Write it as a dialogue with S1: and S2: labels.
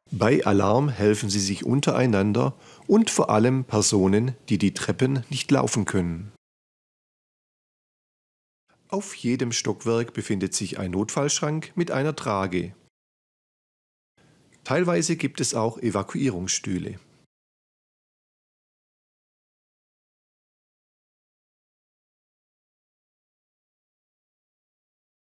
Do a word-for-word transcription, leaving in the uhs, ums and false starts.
S1: Bei Alarm helfen sie sich untereinander und vor allem Personen, die die Treppen nicht laufen können. Auf jedem Stockwerk befindet sich ein Notfallschrank mit einer Trage. Teilweise gibt es auch Evakuierungsstühle.